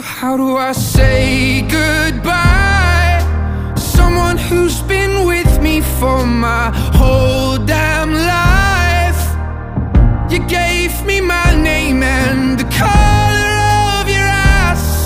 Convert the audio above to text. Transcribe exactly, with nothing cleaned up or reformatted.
How do I say goodbye? Someone who's been with me for my whole